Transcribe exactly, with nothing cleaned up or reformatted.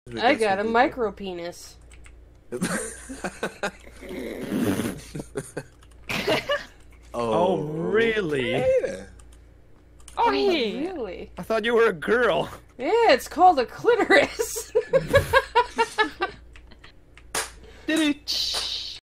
I got a micro penis. oh, oh, really? Yeah. Oh, yeah. Really? I thought you were a girl. Yeah, it's called a clitoris.